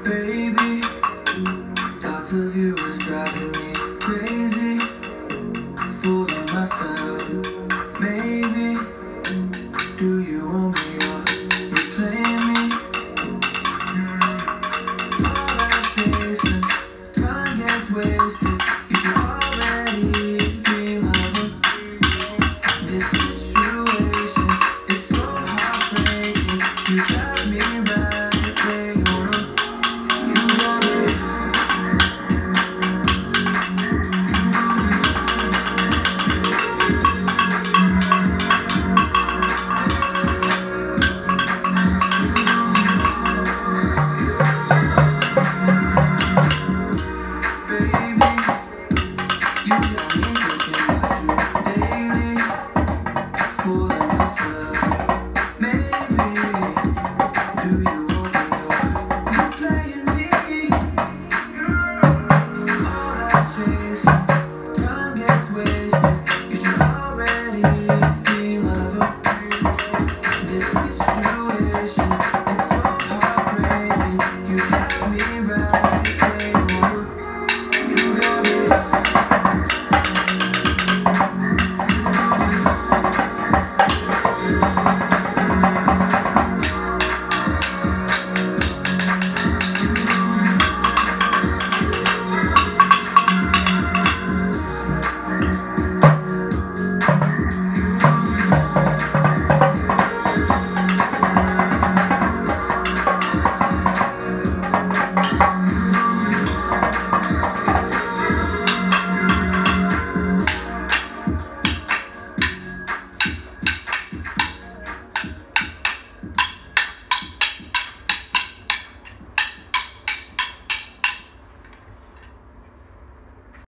Baby, thoughts of you is driving me crazy. Fooling myself. Maybe, do you want me or you playing me? All that chasing, time gets wasted. You should already dream of it. This situation is so heartbreaking. You got me right where you wanna. Me right